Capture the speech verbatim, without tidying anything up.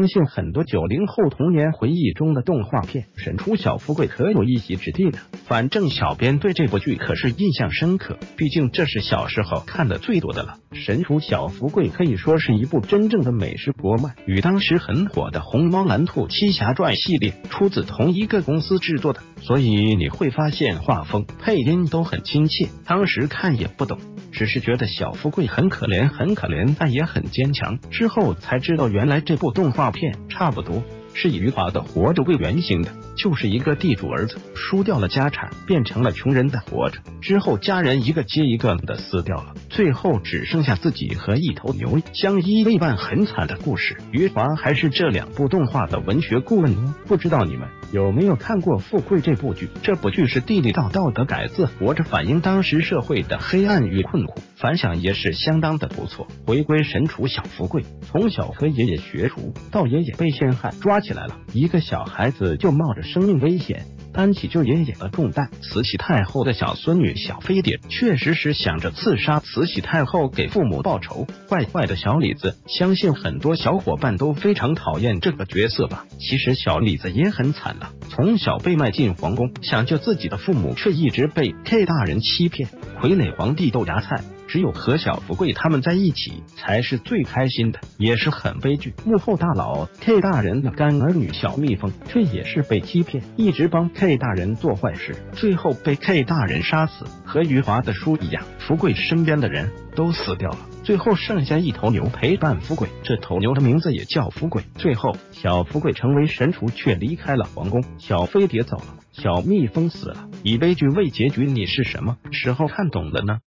相信很多九零后童年回忆中的动画片《神厨小福贵》可有一席之地呢。反正小编对这部剧可是印象深刻，毕竟这是小时候看的最多的了。《神厨小福贵》可以说是一部真正的美食国漫，与当时很火的《虹猫蓝兔七侠传》系列出自同一个公司制作的，所以你会发现画风、配音都很亲切。当时看也不懂，只是觉得小福贵很可怜很可怜，但也很坚强。之后才知道，原来这部动画片差不多是以余华的《活着》为原型的，就是一个地主儿子输掉了家产，变成了穷人的活着，之后家人一个接一个的死掉了，最后只剩下自己和一头牛相依为伴，很惨的故事。余华还是这两部动画的文学顾问哦。不知道你们有没有看过《富贵》这部剧？这部剧是地地道道的改自《活着》，反映当时社会的黑暗与困苦，反响也是相当的不错。回归神厨小福贵，从小和爷爷学厨，到爷爷被陷害抓起来了，一个小孩子就冒着生命危险担起救爷爷的重担。慈禧太后的小孙女小飞碟确实是想着刺杀慈禧太后给父母报仇，坏坏的小李子，相信很多小伙伴都非常讨厌这个角色吧。其实小李子也很惨了，从小被卖进皇宫，想救自己的父母，却一直被 K 大人欺骗，傀儡皇帝豆芽菜，只有和小福贵他们在一起才是最开心的，也是很悲剧。幕后大佬 K 大人的干儿女小蜜蜂，却也是被欺骗，一直帮 K 大人做坏事，最后被 K 大人杀死。和余华的书一样，福贵身边的人都死掉了，最后剩下一头牛陪伴福贵，这头牛的名字也叫福贵。最后小福贵成为神厨，却离开了皇宫，小飞碟走了，小蜜蜂死了，以悲剧为结局，你是什么时候看懂的呢？